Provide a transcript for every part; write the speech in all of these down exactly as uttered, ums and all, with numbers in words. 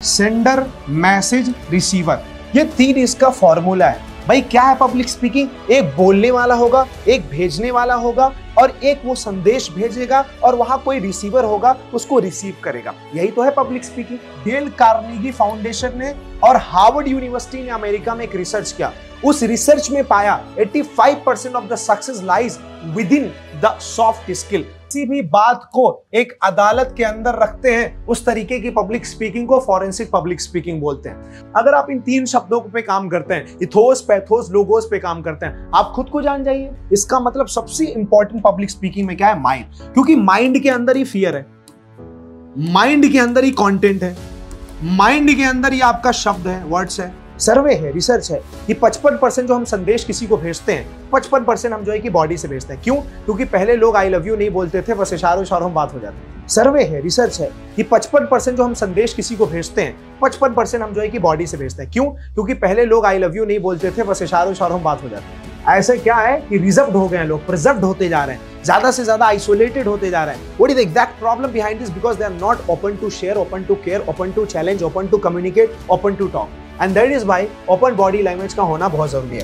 Sender, message, receiver, ये तीन इसका फॉर्मूला है। भाई क्या है पब्लिक स्पीकिंग? एक बोलने वाला होगा, एक भेजने वाला होगा और एक वो संदेश भेजेगा और वहां कोई रिसीवर होगा, उसको रिसीव करेगा। यही तो है public speaking. Dale Carnegie foundation ने और हार्वर्ड यूनिवर्सिटी ने अमेरिका में एक रिसर्च किया। उस रिसर्च में पाया पचासी percent of the success lies within the soft skill. किसी भी बात को एक अदालत के अंदर रखते हैं, उस तरीके की पब्लिक स्पीकिंग को फॉरेंसिक पब्लिक स्पीकिंग बोलते हैं। अगर आप इन तीन शब्दों पे काम करते हैं, इथोस, पैथोस, लोगोस पे काम करते हैं, आप खुद को जान जाइए। इसका मतलब सबसे इंपॉर्टेंट पब्लिक स्पीकिंग में क्या है? माइंड। क्योंकि माइंड के अंदर ही फियर है, माइंड के अंदर ही कंटेंट है, माइंड के अंदर ही आपका शब्द है, वर्ड्स है। सर्वे है, रिसर्च है कि पचपन परसेंट जो हम संदेश किसी को भेजते हैं, पचपन परसेंट हम जो है कि बॉडी से भेजते हैं। क्यों? क्योंकि पहले लोग आई लव यू नहीं बोलते थे, बस इशारों इशारों में बात हो जाती है। सर्वे है, रिसर्च है कि पचपन परसेंट जो हम संदेश किसी को भेजते हैं, पचपन परसेंट हम जो है कि बॉडी से भेजते हैं। क्यों? क्योंकि पहले लोग आई लव यू नहीं बोलते थे, बस इशारों इशारों में बात हो जाती है। ऐसे क्या है कि रिजर्व्ड हो गए हैं लोग, प्रिजर्व्ड होते जा रहे हैं, ज्यादा से ज्यादा आइसोलेटेड होते जा रहे हैं। What is the exact problem behind this? Because they are not open to share, open to care, open to challenge, open to communicate, open to talk. And that is why open body language का होना बहुत जरूरी है।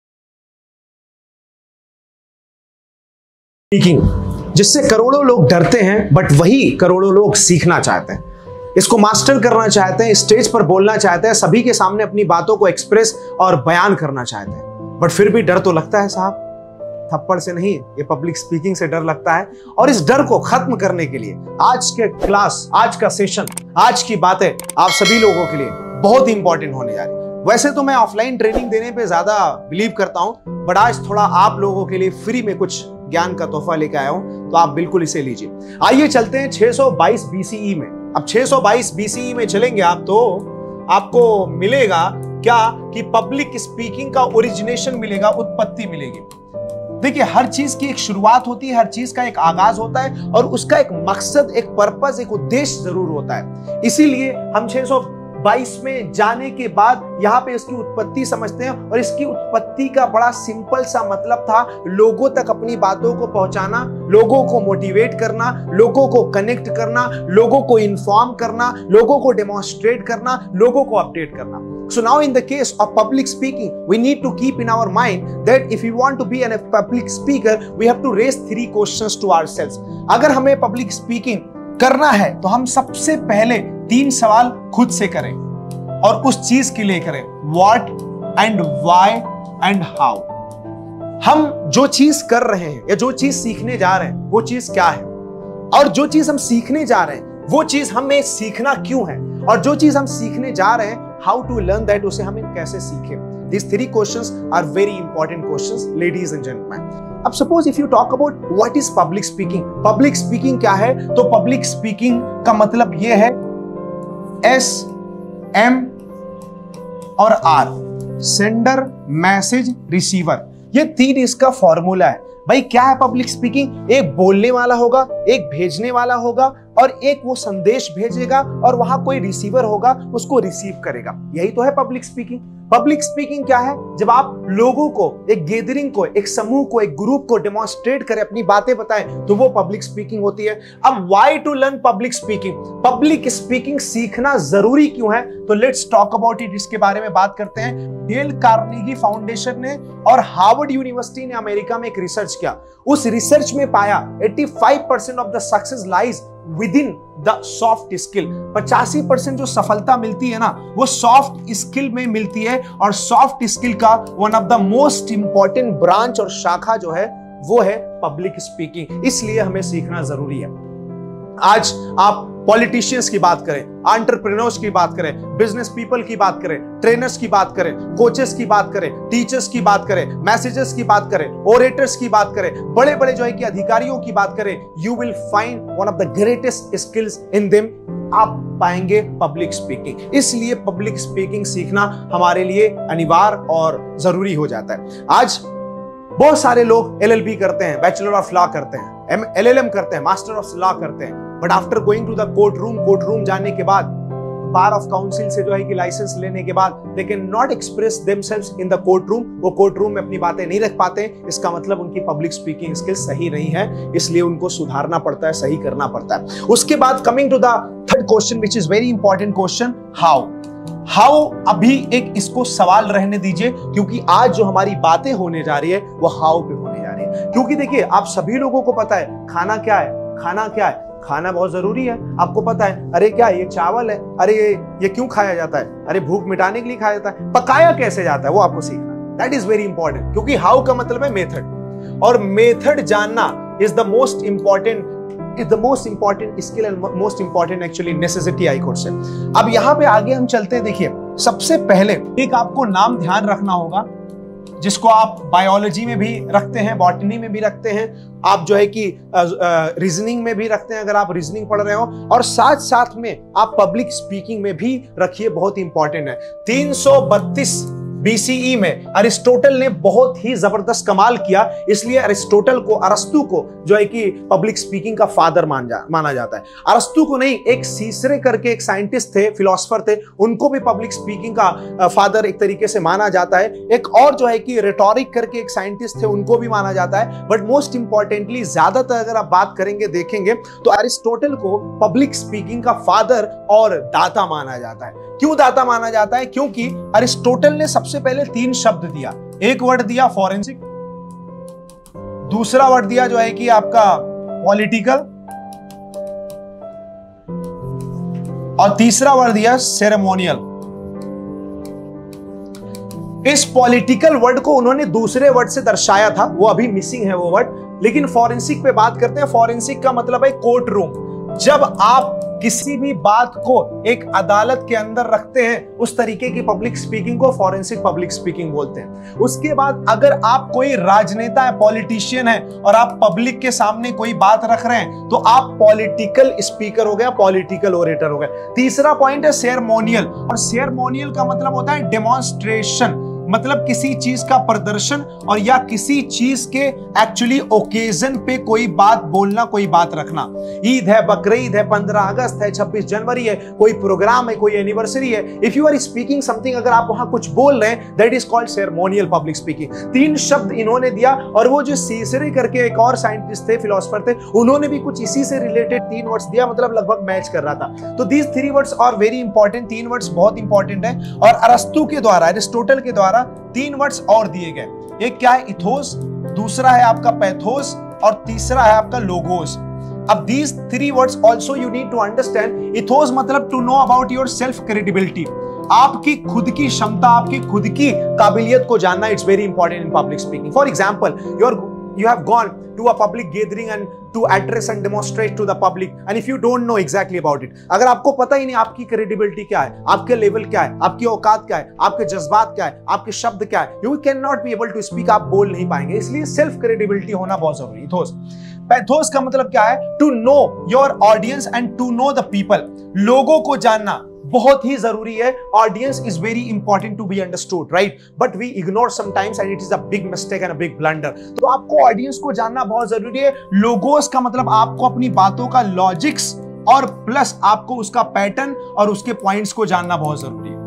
Speaking, जिससे करोड़ों लोग डरते हैं, बट वही करोड़ों लोग सीखना चाहते हैं, इसको मास्टर करना चाहते हैं, स्टेज पर बोलना चाहते हैं, सभी के सामने अपनी बातों को एक्सप्रेस और बयान करना चाहते हैं, बट फिर भी डर तो लगता है साहब। थप्पड़ से नहीं, ये पब्लिक स्पीकिंग से डर लगता है। और इस डर को खत्म करने के लिए आज के क्लास, आज का सेशन, आज की बातें आप सभी लोगों के लिए बहुत इंपॉर्टेंट होने जा रही है। वैसे तो मैं ऑफलाइन ट्रेनिंग देने पे ज्यादा बिलीव करता हूं, बट आज थोड़ा आप लोगों के लिए फ्री में कुछ ज्ञान का तोहफा लेके आया हूं, तो आप बिल्कुल इसे लीजिए। आइए चलते हैं छह सौ बाईस बीसीई में। अब छह सौ बाईस बीसीई में चलेंगे आप, तो आपको मिलेगा क्या कि पब्लिक स्पीकिंग का ओरिजिनेशन मिलेगा, उत्पत्ति मिलेगी। देखिए, हर चीज की एक शुरुआत होती है, हर चीज का एक आगाज होता है और उसका एक मकसद, एक पर्पस, एक उद्देश्य जरूर होता है। इसीलिए हम छह सौ बाईस में जाने के बाद यहाँ पे इसकी उत्पत्ति समझते हैं। और इसकी उत्पत्ति का बड़ा सिंपल सा मतलब था लोगों तक अपनी बातों को पहुंचाना, लोगों को मोटिवेट करना, लोगों को कनेक्ट करना, लोगों को इन्फॉर्म करना, लोगों को डेमोन्स्ट्रेट करना, लोगों को अपडेट करना। So now in the case of public speaking, we need to keep in our mind that if we want to be a public speaker, we have to raise three questions to ourselves. अगर हमें public speaking करना है तो हम सबसे पहले तीन सवाल खुद से करें और उस चीज के लिए करें, what and why and how। हम जो चीज कर रहे हैं या जो चीज सीखने जा रहे हैं वो चीज क्या है, और जो चीज हम सीखने जा रहे हैं वो चीज हमें सीखना क्यों है, और जो चीज हम सीखने जा रहे हैं how to learn that, उसे हमें कैसे सीखें। These three questions are very important questions, ladies and gentlemen. अब suppose if you talk about what is public speaking, public speaking क्या है, तो public speaking का मतलब ये है S, M और R, sender, message, receiver, ये तीन इसका फॉर्मूला है। भाई क्या है पब्लिक स्पीकिंग? एक बोलने वाला होगा, एक भेजने वाला होगा और एक वो संदेश भेजेगा और वहां कोई रिसीवर होगा, उसको रिसीव करेगा। यही तो है पब्लिक स्पीकिंग। पब्लिक स्पीकिंग क्या है? जब आप लोगों को, एक गैदरिंग को, एक समूह को, एक ग्रुप को डेमोन्स्ट्रेट करें, अपनी बातें बताएं, तो वो पब्लिक स्पीकिंग होती है। अब why to learn public speaking? Public speaking सीखना जरूरी क्यों है? तो लेट्स टॉक अबाउट इट, इसके बारे में बात करते हैं। डेल कार्नेगी फाउंडेशन ने और हार्वर्ड यूनिवर्सिटी ने अमेरिका में एक रिसर्च किया। उस रिसर्च में पाया पचासी percent of the success lies within the soft skill. पचासी परसेंट जो सफलता मिलती है ना, वो सॉफ्ट स्किल में मिलती है। और सॉफ्ट स्किल का one of the most important branch और शाखा जो है वो है पब्लिक स्पीकिंग। इसलिए हमें सीखना जरूरी है। आज आप पॉलिटिशियंस की बात करें, एंटरप्रेन्योर्स की बात करें, बिजनेस पीपल की बात करें, ट्रेनर्स की बात करें, कोचेस की बात करें, टीचर्स की बात करें, मैसेजेस की बात करें, ओरेटर्स की बात करें, बड़े बड़े जो है कि अधिकारियों की बात करें, you will find one of the greatest skills in them, आप पाएंगे पब्लिक स्पीकिंग। इसलिए पब्लिक स्पीकिंग सीखना हमारे लिए अनिवार्य और जरूरी हो जाता है। आज बहुत सारे लोग एल एल बी करते हैं, बैचलर ऑफ लॉ करते हैं, एल एल एम करते हैं, मास्टर ऑफ लॉ करते हैं, but after going to the court room, court room जाने के बाद बार ऑफ काउंसिल से जो है कि लाइसेंस लेने के बाद they can not express themselves in the court room, वो कोर्ट रूम में अपनी बातें नहीं रख पाते, इसका मतलब उनकी पब्लिक स्पीकिंग स्किल्स सही नहीं है, इसलिए उनको सुधारना पड़ता है, सही करना पड़ता है। उसके बाद coming to the third question which is very important question, how. How अभी एक इसको सवाल रहने दीजिए, क्योंकि आज जो हमारी बातें होने जा रही है वो हाउ पे होने जा रही है। क्योंकि देखिए आप सभी लोगों को पता है खाना क्या है, खाना क्या है, खाना बहुत जरूरी है, आपको पता है। अरे क्या ये चावल है, अरे ये ये क्यों खाया जाता है, अरे भूख मिटाने के लिए खाया जाता है, पकाया कैसे जाता है वो आपको सीखना है, दैट इज वेरी इंपॉर्टेंट। क्योंकि हाउ का मतलब है मेथड, और मेथड जानना is the most important is the most important skill and most important actually necessity I could say। अब यहाँ पे आगे हम चलते हैं। देखिए सबसे पहले एक आपको नाम ध्यान रखना होगा, जिसको आप बायोलॉजी में भी रखते हैं, बॉटनी में भी रखते हैं, आप जो है कि रीजनिंग में भी रखते हैं अगर आप रीजनिंग पढ़ रहे हो, और साथ साथ में आप पब्लिक स्पीकिंग में भी रखिए, बहुत इंपॉर्टेंट है। तीन सौ बत्तीस बीसीई में अरिस्टोटल ने बहुत ही जबरदस्त कमाल किया, इसलिए अरिस्टोटल को, अरस्तु को जो है कि पब्लिक स्पीकिंग का फादर मान जा, माना जाता है। अरस्तु को नहीं, एक सीसरे करके एक साइंटिस्ट थे, फिलोसोफर थे, उनको भी पब्लिक स्पीकिंग का फादर एक तरीके से माना जाता है। एक और जो है कि रेटोरिक करके एक साइंटिस्ट थे, उनको भी माना जाता है। बट मोस्ट इंपॉर्टेंटली ज्यादातर अगर आप बात करेंगे, देखेंगे तो अरिस्टोटल को पब्लिक स्पीकिंग का फादर और दाता माना जाता है। क्यों दाता माना जाता है? क्योंकि अरिस्टोटल ने सबसे पहले तीन शब्द दिया। एक वर्ड दिया फॉरेंसिक, दूसरा वर्ड दिया जो है कि आपका पॉलिटिकल, और तीसरा वर्ड दिया सेरेमोनियल। इस पॉलिटिकल वर्ड को उन्होंने दूसरे वर्ड से दर्शाया था, वो अभी मिसिंग है वो वर्ड। लेकिन फॉरेंसिक पे बात करते हैं। फॉरेंसिक का मतलब है कोर्ट रूम। जब आप किसी भी बात को एक अदालत के अंदर रखते हैं, उस तरीके की पब्लिक स्पीकिंग को फॉरेंसिक पब्लिक स्पीकिंग बोलते हैं। उसके बाद अगर आप कोई राजनेता है, पॉलिटिशियन है, और आप पब्लिक के सामने कोई बात रख रहे हैं, तो आप पॉलिटिकल स्पीकर हो गया, पॉलिटिकल ओरेटर हो गया। तीसरा पॉइंट है सेरेमोनियल, और सेरेमोनियल का मतलब होता है डेमोन्स्ट्रेशन, मतलब किसी चीज का प्रदर्शन, और या किसी चीज के एक्चुअली ओकेजन पे कोई बात बोलना, कोई बात रखना। ईद है, बकरीद है, पंद्रह अगस्त है, छब्बीस जनवरी है, कोई प्रोग्राम है, कोई एनिवर्सरी है, if you are speaking something, अगर आप वहां कुछ बोल रहे हैं, that is called ceremonial public speaking. तीन शब्द इन्होंने दिया, और वो जो सीसरे करके एक और साइंटिस्ट थे, फिलोसोफर थे, उन्होंने भी कुछ इसी से रिलेटेड तीन वर्ड्स दिया, मतलब लगभग मैच कर रहा था। तो these three words are very important, तीन वर्ड्स बहुत इंपॉर्टेंट है। और अरस्तु के द्वारा, अरिस्टोटल के द्वारा तीन वर्ड्स और दिए गए। एक क्या है? इथोस, दूसरा है आपका पैथोस, और तीसरा है आपका लोगोस। अब these three words also you need to understand। Ethos मतलब to know about your self credibility, आपकी खुद की क्षमता, आपकी खुद की काबिलियत को जानना। It's very important in public speaking. For example, your you have gone to a public gathering and to address and demonstrate to the public, and if you don't know exactly about it, अगर आपको पता ही नहीं आपकी credibility क्या है, आपके level क्या है, आपकी औकात क्या है, आपके जज्बात क्या है, आपके शब्द क्या है, you cannot be able to speak, आप बोल नहीं पाएंगे। इसलिए सेल्फ क्रेडिबिलिटी होना बहुत जरूरी है। इथोस। पैथोस का मतलब क्या है? To know your audience and to know the people, लोगों को जानना बहुत ही जरूरी है। Audience is very important to be understood, right? But we ignore sometimes and it is a big mistake and a big blunder. तो आपको audience को जानना बहुत जरूरी है। लोगोस का मतलब आपको अपनी बातों का लॉजिक्स और प्लस आपको उसका पैटर्न और उसके पॉइंट्स को जानना बहुत जरूरी है।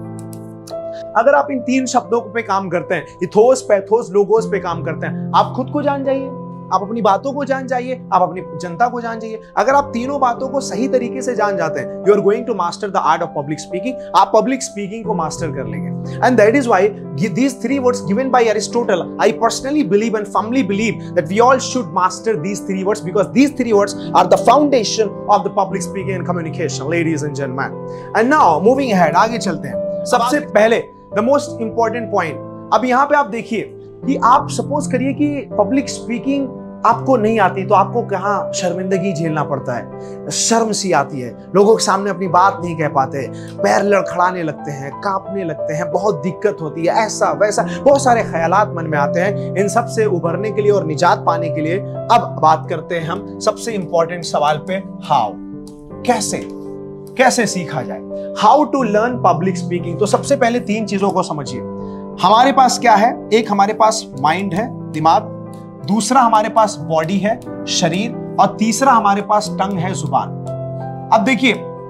अगर आप इन तीन शब्दों पे काम करते हैं, इथोस, पैथोस, लोगोस पे काम करते हैं, आप खुद को जान जाइए, आप अपनी बातों को जान जाइए, आप अपनी जनता को जान जाइए। अगर आप तीनों बातों को सही तरीके से जान जाते हैं, you are going to master the art of public speaking. आप पब्लिक स्पीकिंग को मास्टर कर लेंगे। And that is why these three words given by Aristotle, I personally believe and firmly believe that we all should master these three words, because these three words are the foundation of the public speaking and communication, ladies and gentlemen. And now moving ahead, आगे चलते हैं। सबसे पहले the most important point, अब यहाँ पे आप देखिए कि आप सपोज करिए कि पब्लिक स्पीकिंग आपको नहीं आती, तो आपको कहाँ शर्मिंदगी झेलना पड़ता है, शर्म सी आती है, लोगों के सामने अपनी बात नहीं कह पाते, पैर लड़खड़ाने लगते हैं, कांपने लगते हैं, बहुत दिक्कत होती है, ऐसा वैसा बहुत सारे ख्यालात मन में आते हैं। इन सब से उभरने के लिए और निजात पाने के लिए अब बात करते हैं हम सबसे इंपॉर्टेंट सवाल पे, हाउ, कैसे कैसे सीखा जाए, how to learn public speaking. तो सबसे पहले तीन चीजों को समझिए। हमारे पास क्या है? एक हमारे पास माइंड है, दिमाग, दूसरा हमारे पास बॉडी है, शरीर, और तीसरा हमारे पास टंग है, जुबान। अब देखिए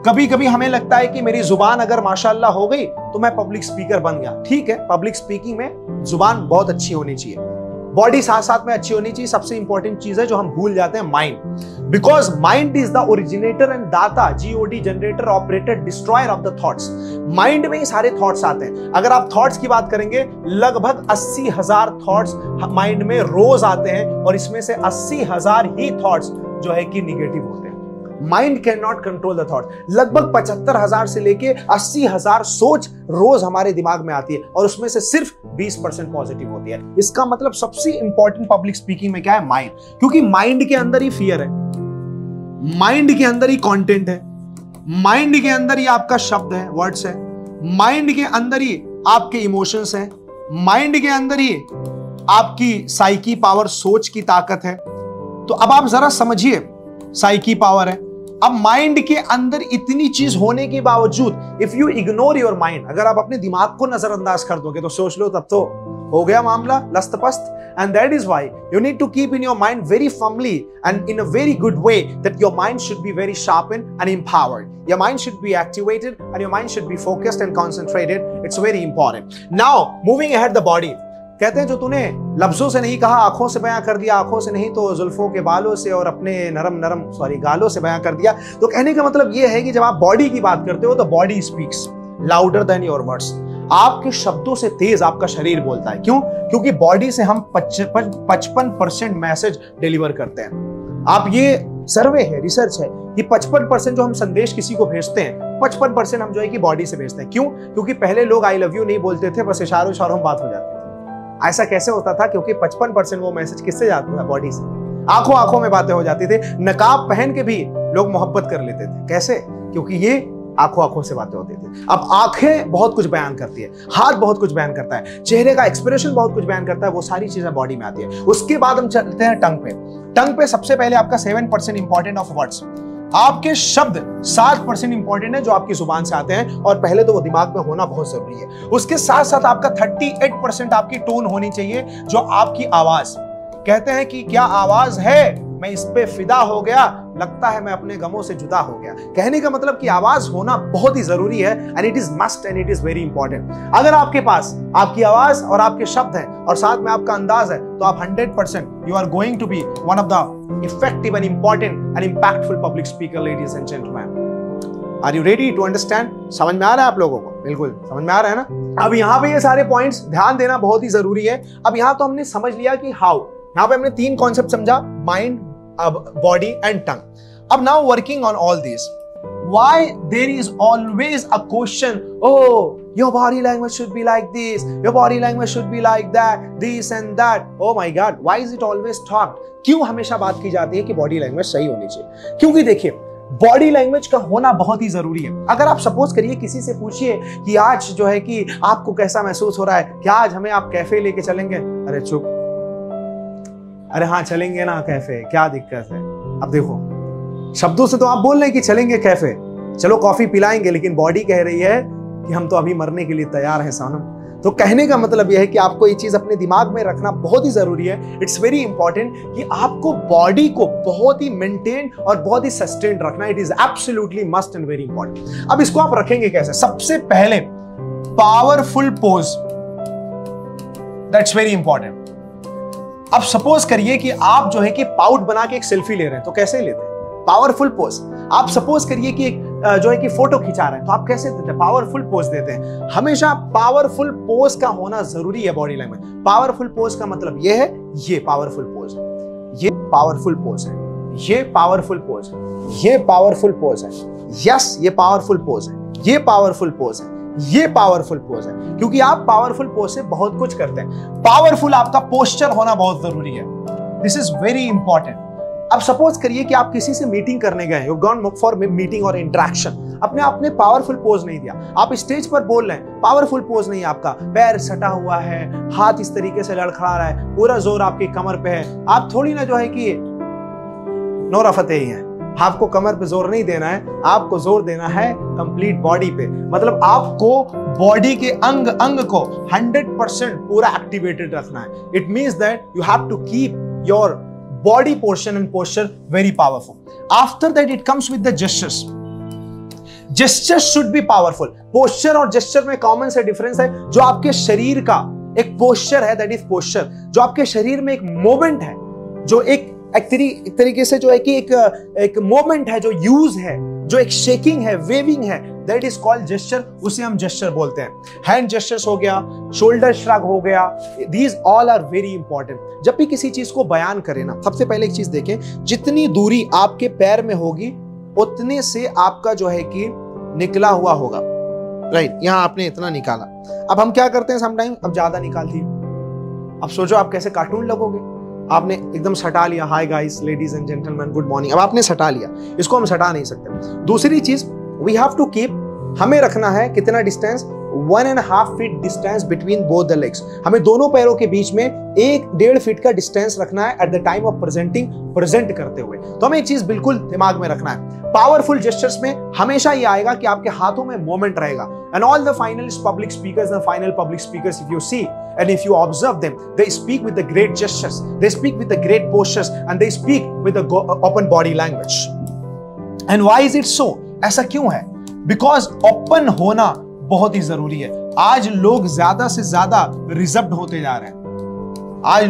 कभी कभी हमें लगता है कि मेरी जुबान अगर माशाल्लाह हो गई तो मैं पब्लिक स्पीकर बन गया। ठीक है, पब्लिक स्पीकिंग में जुबान बहुत अच्छी होनी चाहिए, बॉडी साथ साथ में अच्छी होनी चाहिए। सबसे इंपॉर्टेंट चीज है जो हम भूल जाते हैं, mind, because mind is the originator and दाता, G O D, generator, operator, destroyer of the thoughts. Mind में ही सारे थॉट्स आते हैं। अगर आप थॉट्स की बात करेंगे, लगभग अस्सी हजार थॉट्स माइंड में रोज आते हैं और इसमें से अस्सी हजार ही थॉट्स जो है कि निगेटिव होते हैं। Mind can not control the thought. लगभग पचहत्तर हजार से लेके अस्सी हजार सोच रोज हमारे दिमाग में आती है और उसमें से सिर्फ बीस परसेंट पॉजिटिव होती है। इसका मतलब सबसे इंपॉर्टेंट पब्लिक स्पीकिंग में क्या है, माइंड, क्योंकि माइंड के अंदर ही फियर है, माइंड के अंदर ही कंटेंट है, माइंड के अंदर ही आपका शब्द है, वर्ड्स है, माइंड के अंदर ही आपके इमोशंस हैं, माइंड के अंदर ही आपकी साइकी पावर, सोच की ताकत है। तो अब आप जरा समझिए, साइकी पावर है। अब माइंड के अंदर इतनी चीज होने के बावजूद if you ignore your mind, अगर आप अपने दिमाग को नजरअंदाज कर दोगे तो सोच लो तब तो हो गया मामला लस्त पस्त। And that is why you need to keep in your mind very firmly and in a very good way that your mind should be very sharpened and empowered. Your mind should be activated and your mind should be focused and concentrated. It's very important. Now, moving ahead the body. कहते हैं जो तूने लफ्जों से नहीं कहा, आंखों से बयां कर दिया, आंखों से नहीं तो जुल्फों के बालों से और अपने नरम नरम सॉरी गालों से बयां कर दिया। तो कहने का मतलब यह है कि जब आप बॉडी की बात करते हो तो body speaks louder than your words. आपके शब्दों से तेज आपका शरीर बोलता है। क्यों? क्योंकि बॉडी से हम पचपन परसेंट मैसेज डिलीवर करते हैं। आप ये सर्वे है, रिसर्च है कि पचपन परसेंट जो हम संदेश किसी को भेजते हैं, पचपन परसेंट हम जो है कि बॉडी से भेजते हैं। क्यों? क्योंकि पहले लोग आई लव यू नहीं बोलते थे, बस इशारों इशारों में बात हो जाती थी। ऐसा कैसे होता था? क्योंकि पचपन परसेंट वो मैसेज किससे जाता था? बॉडी से। आंखों आंखों में बातें हो जाती थी। नकाब पहन के भी लोग मोहब्बत कर लेते थे। कैसे? क्योंकि ये आंखों आंखों से बातें होती थी। अब आंखें बहुत कुछ बयान करती है, हाथ बहुत कुछ बयान करता है, चेहरे का एक्सप्रेशन बहुत कुछ बयान करता है, वो सारी चीजें बॉडी में आती है। उसके बाद हम चलते हैं टंग पे। टंग पे सबसे पहले आपका seven percent important of words, आपके शब्द सात परसेंट इंपॉर्टेंट है जो आपकी जुबान से आते हैं, और पहले तो वो दिमाग में होना बहुत जरूरी है। उसके साथ साथ आपका अड़तीस परसेंट आपकी टोन होनी चाहिए, जो आपकी आवाज। कहते हैं कि क्या आवाज है, मैं इस पे फिदा हो गया, लगता है मैं अपने गमों से जुदा हो गया। कहने का मतलब कि आवाज होना बहुत ही जरूरी है, and it is must and it is very important. अगर आपके पास आपकी आवाज और आपके शब्द हैं और साथ में आपका अंदाज है, तो आप hundred percent you are going to be one of the effective and important and impactful public speaker, ladies and gentleman. Are you ready to understand? समझ में आ रहा है आप लोगों को? बिल्कुल समझ में आ रहा है ना? अब यहाँ पे ये सारे पॉइंट्स ध्यान देना बहुत ही जरूरी है। अब यहाँ तो हमने समझ लिया कि हाउ, यहाँ पे हमने तीन कॉन्सेप्ट समझा, माइंड, body and tongue. अब now working on all these, why there is always a question, oh your body language should be like this, your body language should be like that, this and that. Oh my god, why is it always talked? क्यों हमेशा बात की जाती है कि body language सही होनी चाहिए? क्योंकि देखिए, बॉडी लैंग्वेज का होना बहुत ही जरूरी है। अगर आप सपोज करिए किसी से पूछिए कि आज जो है कि आपको कैसा महसूस हो रहा है, क्या आज हमें आप कैफे लेके चलेंगे? अरे चुप, अरे हाँ चलेंगे ना कैफे, क्या दिक्कत है? अब देखो, शब्दों से तो आप बोल रहे हैं कि चलेंगे कैफे, चलो कॉफी पिलाएंगे, लेकिन बॉडी कह रही है कि हम तो अभी मरने के लिए तैयार हैं सनम। तो कहने का मतलब यह है कि आपको ये चीज अपने दिमाग में रखना बहुत ही जरूरी है। इट्स वेरी इंपॉर्टेंट कि आपको बॉडी को बहुत ही मेंटेन और बहुत ही सस्टेन रखना। It is absolutely must and very important. अब इसको आप रखेंगे कैसे? सबसे पहले powerful pose, that's very important. अब सपोज करिए कि आप जो है कि पाउट बना के एक सेल्फी ले रहे हैं, तो कैसे लेते हैं? Powerful pose. आप सपोज करिए कि एक जो है कि फोटो खिंचा रहे हैं, तो आप कैसे देते हैं? पावरफुल पोज देते हैं। हमेशा पावरफुल पोज का होना जरूरी है बॉडी लैंग्वेज। पावरफुल पोज का मतलब यह है, ये पावरफुल पोज है, ये पावरफुल पोज है, ये पावरफुल पोज है, ये पावरफुल पोज है, यस ये पावरफुल पोज है, ये पावरफुल पोज है, ये पावरफुल पोज है। क्योंकि आप पावरफुल पोज से बहुत कुछ करते हैं। पावरफुल आपका पोस्चर होना बहुत जरूरी है। This is very important. अब सपोज करिए कि आप किसी से मीटिंग करने गए, यू गॉन फॉर मीटिंग और इंटरेक्शन, अपने आपने पावरफुल पोज नहीं दिया, आप स्टेज पर बोल रहे हैं, पावरफुल पोज नहीं, आपका पैर सटा हुआ है, हाथ इस तरीके से लड़खड़ा रहा है, पूरा जोर आपकी कमर पे है। आप थोड़ी ना जो है कि नोरा फतेही है, आपको कमर पे जोर नहीं देना है, आपको जोर देना है कंप्लीट बॉडी पे। मतलब आपको बॉडी के अंग अंग को हंड्रेड परसेंट पूरा एक्टिवेटेड रखना है। It means that you have to keep your body portion and posture very powerful. After that it comes with the gestures. Gesture should be powerful. Posture और जेस्चर में common से difference है। जो आपके शरीर का एक पोस्चर है, दैट इज पोस्चर। जो आपके शरीर में एक मोमेंट है, जो एक एक, तरी, एक तरीके से जो है कि एक एक मोमेंट है, जो यूज है, जो एक शेकिंग है, वेविंग है, दैट इज कॉल्ड जेस्चर। उसे हम जेस्चर बोलते हैं। हैंड जेस्चर्स हो गया, शोल्डर श्रग हो गया, these all are very important. जब भी किसी चीज को बयान करें ना, सबसे पहले एक चीज देखें, जितनी दूरी आपके पैर में होगी उतने से आपका जो है कि निकला हुआ होगा, राइट right, यहां आपने इतना निकाला। अब हम क्या करते हैं समटाइम, अब ज्यादा निकाल दिए। अब सोचो आप कैसे कार्टून लगोगे। आपने एकदम सटा लिया, hi guys, ladies and gentleman, good morning. अब आपने सटा लिया, इसको हम सटा नहीं सकते। दूसरी चीज, वी हैव टू कीप, हमें रखना है कितना distance, one and half feet distance between both the legs. हमें दोनों पैरों के बीच में एक डेढ़ फीट का डिस्टेंस रखना है at the time of presenting, present करते हुए। तो हमें एक चीज बिल्कुल दिमाग में रखना है, पावरफुल जेस्चर्स में हमेशा ये आएगा कि आपके हाथों में मोमेंट रहेगा। And all the finalist public speakers, the final public speakers, if you see and if you observe them, they speak with the great gestures, they speak with the great postures, and they speak with the open body language. And why is it so? ऐसा क्यों है? Because open होना बहुत ही जरूरी है। आज लोग ज्यादा से ज्यादा रिजर्व्ड होते जा रहे हैं। आज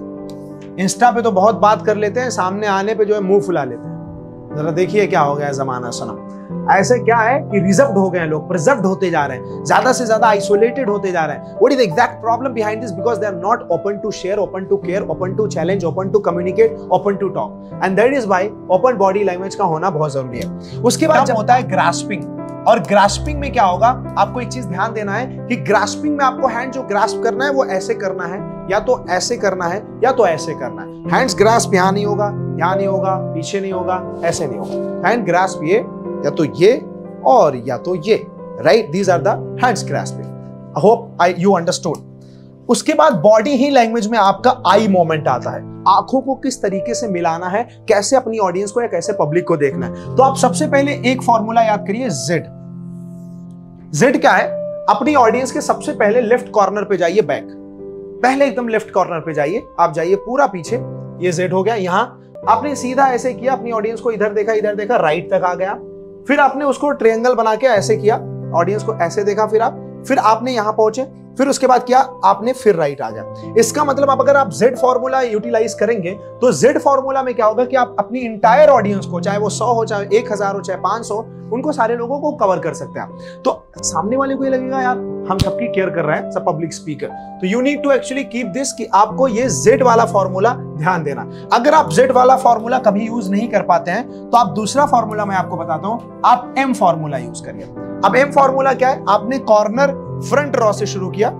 लोग इंस्टा पे तो बहुत बात कर लेते हैं, सामने आने पे जो है मुंह फुला लेते हैं। जरा देखिए क्या हो गया है जमाना सनम। ऐसे क्या है कि रिजर्व्ड हो गए लोग, प्रिजर्व्ड होते जा रहे हैं, ज्यादा से ज्यादा आइसोलेटेड होते जा रहे हैं। What is the exact problem behind this? Because they are not open to share, open to care, open to challenge, open to communicate, open to talk. And that is why open body language का होना बहुत जरूरी है। उसके बाद जब होता है ग्रास्पिंग, और ग्रास्पिंग में क्या होगा, आपको एक चीज ध्यान देना है कि ग्रास्पिंग में आपको हैंड जो ग्रास्प करना है वो ऐसे करना है, या तो ऐसे करना है, या तो ऐसे करना है। हैंड्स ग्रास्प यहां नहीं होगा, यहां नहीं होगा, पीछे नहीं होगा, ऐसे नहीं होगा। हैंड ग्रास्प ये, या तो ये और या तो ये, right? These are the hands grasping. I hope I you understood. उसके बाद बॉडी ही लैंग्वेज में आपका आई मोमेंट आता है। आंखों को किस तरीके से मिलाना है, कैसे अपनी ऑडियंस को या कैसे पब्लिक को देखना है। तो आप सबसे पहले एक फॉर्मूला याद करिए, जेड। जेड क्या है? अपनी ऑडियंस के सबसे पहले लेफ्ट कॉर्नर पे जाइए, बैक, पहले एकदम लेफ्ट कॉर्नर पे जाइए, आप जाइए पूरा पीछे, ये जेड हो गया। यहां आपने सीधा ऐसे किया, अपनी ऑडियंस को इधर देखा, इधर देखा, राइट तक आ गया। फिर आपने उसको ट्रायंगल बना के ऐसे किया, ऑडियंस को ऐसे देखा, फिर आप फिर आपने यहां पहुंचे, फिर उसके बाद किया आपने, फिर राइट आ गया। इसका मतलब आप अगर आप जेड फॉर्मूला यूटिलाइज करेंगे तो जेड फॉर्मूला में क्या होगा कि आप अपनी इंटायर ऑडियंस को, चाहे वो सौ हो, चाहे एक हजार हो, चाहे पांच सौ, उनको सारे लोगों को कवर कर सकते हैं आप। तो सामने वाले को ये लगेगा यार हम सबकी केयर कर रहे हैं, सब पब्लिक स्पीकर। तो you need to actually keep this कि आपको ये जेड वाला फॉर्मूला ध्यान देना। अगर आप जेड वाला फॉर्मूला कभी यूज नहीं कर पाते हैं तो आप दूसरा फॉर्मूला मैं आपको बताता हूं, आप एम फॉर्मूला यूज करिए। अब एम फॉर्मूला क्या है? आपने कॉर्नर फ्रंट रॉ से शुरू किया,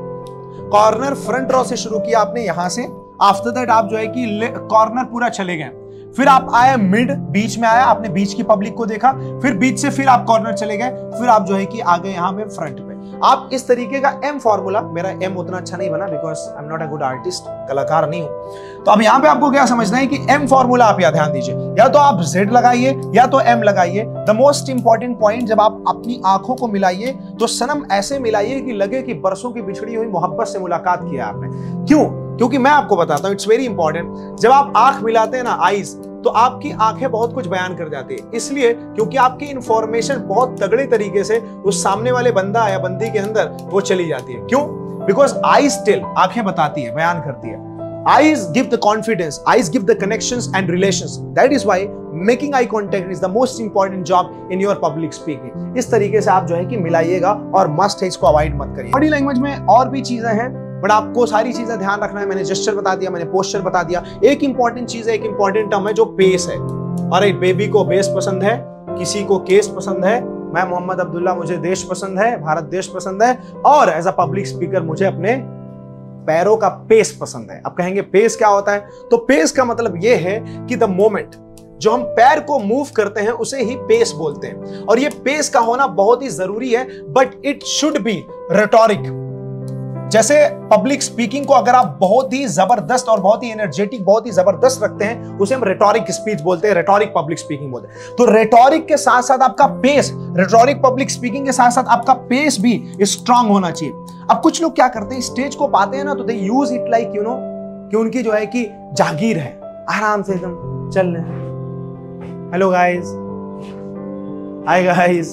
कॉर्नर फ्रंट रॉ से शुरू किया आपने यहां से। आफ्टर दैट आप जो है कि कॉर्नर पूरा चले गए, फिर आप आए मिड, बीच में आया, आपने बीच की पब्लिक को देखा, फिर बीच से फिर आप कॉर्नर चले गए, फिर आप जो है कि आ गए यहां पे फ्रंट पे। आप इस तरीके का एम फॉर्मूला, मेरा एम उतना अच्छा नहीं बना because I am not a good artist, कलाकार नहीं हूं। तो अब यहां पे आपको क्या समझना है कि एम फॉर्मूला आप यहां ध्यान दीजिए, या तो आप जेड लगाइए या तो एम लगाइए। द मोस्ट इंपॉर्टेंट पॉइंट, जब आप अपनी आंखों को मिलाइए तो सनम ऐसे मिलाइए कि लगे कि बरसों की बिछड़ी हुई मोहब्बत से मुलाकात किया आपने। क्यों? क्योंकि मैं आपको बताता हूं, इट्स वेरी इंपॉर्टेंट। जब आप आंख मिलाते हैं ना, आईज, तो आपकी आंखें बहुत कुछ बयान कर जाती है। इसलिए क्योंकि आपकी इंफॉर्मेशन बहुत तगड़े तरीके से उस सामने वाले बंदा या बंदी के अंदर वो चली जाती है। क्यों? बिकॉज आईज टेल, आंखें बताती है, बयान करती है। Eyes give the confidence, eyes give the connections and relations. That is why making eye contact is the most important job in your public speaking. इस तरीके से आप जो है कि मिलाइएगा, और मस्ट है इसको अवॉइड मत करिए। बॉडी लैंग्वेज में और भी चीजें हैं, बट आपको सारी चीजें ध्यान रखना है। मैंने जेस्चर बता दिया, मैंने पोस्चर बता दिया। एक इंपॉर्टेंट चीज है, एक इंपॉर्टेंट टर्म है जो पेस है। और एक बेबी को बेस पसंद है, किसी को केस पसंद है। मैं मोहम्मद अब्दुल्ला, मुझे देश पसंद है, भारत देश पसंद है, और एज अ पब्लिक स्पीकर मुझे अपने पैरों का पेस पसंद है। अब कहेंगे पेस क्या होता है? तो पेस का मतलब यह है कि द मोमेंट जो हम पैर को मूव करते हैं उसे ही पेस बोलते हैं। और ये पेस का होना बहुत ही जरूरी है, but it should be rhetoric. जैसे पब्लिक स्पीकिंग को अगर आप बहुत ही जबरदस्त और बहुत ही एनर्जेटिक, बहुत ही जबरदस्त रखते हैं, उसे हम रेटोरिक स्पीच बोलते हैं, रेटोरिक पब्लिक स्पीकिंग बोलते हैं। तो रेटोरिक के साथ साथ आपका पेस, रेटोरिक पब्लिक स्पीकिंग के साथ साथ आपका पेस भी स्ट्रांग होना चाहिए। अब कुछ लोग क्या करते हैं, स्टेज को पाते हैं ना, तो they use it like you know कि उनकी जो है कि जागीर है, आराम से एकदम चल रहे हैं। हेलो गाइस, हाय गाइस,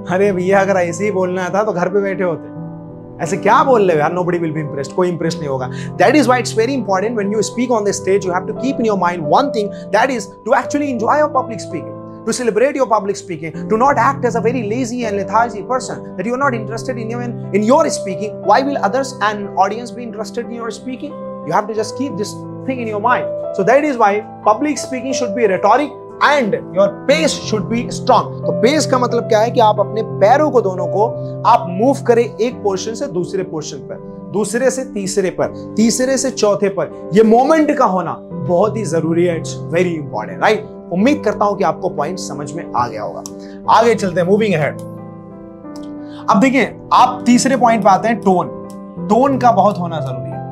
अरे भैया अगर ऐसे ही बोलना था तो घर पे बैठे होते, ऐसे क्या बोल रहे हो यार, nobody will be impressed, कोई impressed नहीं होगा. That is why it's very important when you speak on the stage, you have to keep in your mind one thing, that is to actually enjoy your public speaking, to celebrate your public speaking, to not act as a very lazy and lethargy person, that you are not interested in even in your speaking. Why will others and audience be interested in your speaking? You have to just keep this thing in your mind. So that is why public speaking should be rhetoric and your pace should be strong. तो pace का मतलब क्या है कि आप अपने पैरों को दोनों को आप मूव करें एक पोर्शन से दूसरे पोर्शन पर, दूसरे से तीसरे पर, तीसरे से चौथे पर. ये मोमेंट का होना बहुत ही जरूरी है. It's very important, right? उम्मीद करता हूं कि आपको पॉइंट समझ में आ गया होगा. आगे चलते हैं, मूविंग अहेड. अब देखिए, आप तीसरे पॉइंट पे आते हैं, टोन. टोन का बहुत होना जरूरी है.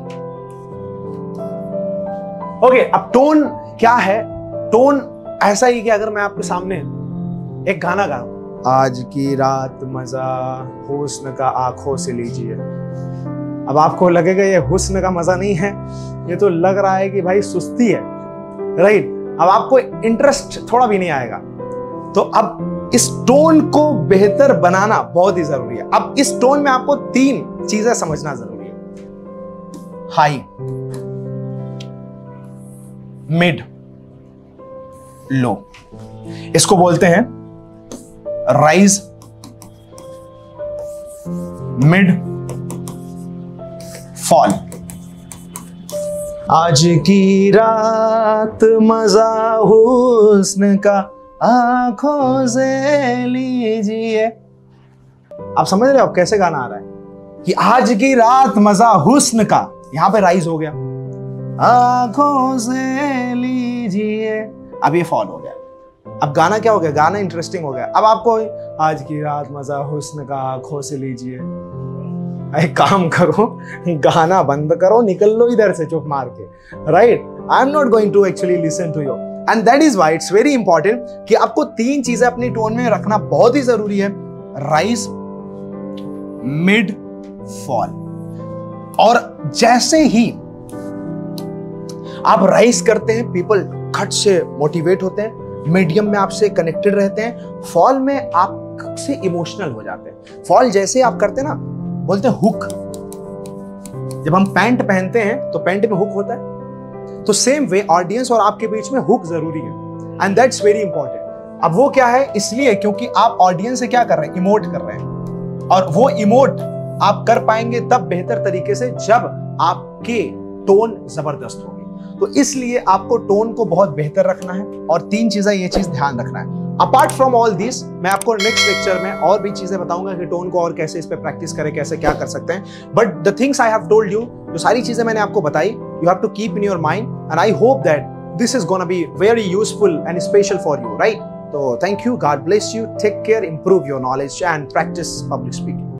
ओके, अब टोन क्या है? टोन ऐसा ही कि अगर मैं आपके सामने एक गाना गा, आज की रात मजा हुस्न का आंखों से लीजिए, अब आपको लगेगा ये हुस्न का मजा नहीं है, ये तो लग रहा है कि भाई सुस्ती है, राइट? अब आपको इंटरेस्ट थोड़ा भी नहीं आएगा. तो अब इस टोन को बेहतर बनाना बहुत ही जरूरी है. अब इस टोन में आपको तीन चीजें समझना जरूरी है. High, mid, low. इसको बोलते हैं राइज, मिड, फॉल. आज की रात मजा हुस्न का आंखों से लीजिए. आप समझ रहे हो आप कैसे गाना आ रहा है कि आज की रात मजा हुस्न का, यहां पे राइज हो गया, आंखों से लीजिए, अब ये फॉल हो गया. अब गाना क्या हो गया? गाना इंटरेस्टिंग हो गया. अब आपको आज की रात मजा हुस्न का आंखों से लीजिए, एक काम करो, गाना बंद करो, निकल लो इधर से चुप मार के, right? I am not going to actually listen to you. And that is why it's very important कि आपको तीन चीजें अपनी टोन में रखना बहुत ही जरूरी है. Rise, mid, fall. और जैसे ही आप राइज करते हैं, पीपल खट से मोटिवेट होते हैं, मीडियम में आपसे कनेक्टेड रहते हैं, फॉल में आपसे इमोशनल हो जाते हैं. फॉल जैसे आप करते हैं ना, बोलते हैं हुक. जब हम पैंट पहनते हैं तो पैंट में हुक होता है, तो सेम वे ऑडियंस और आपके बीच में हुक जरूरी है. And that's very important. अब वो क्या है? इसलिए क्योंकि आप ऑडियंस से क्या कर रहे हैं? इमोट कर रहे हैं. और वो इमोट आप कर पाएंगे तब बेहतर तरीके से जब आपके टोन जबरदस्त होगी. तो इसलिए आपको टोन को बहुत बेहतर रखना है. और तीन चीजें, ये चीज ध्यान रखना है. अपार्ट फ्रॉम ऑल दिस, मैं आपको नेक्स्ट लेक्चर में और भी चीजें बताऊंगा कि टोन को और कैसे इस पे प्रैक्टिस करें, कैसे क्या कर सकते हैं. But the things I have told you, जो सारी चीजें मैंने आपको बताई, you have to keep in your mind. And I hope that this is gonna be very useful and special for you, right? तो thank you, God bless you, take care, improve your knowledge and practice public speaking.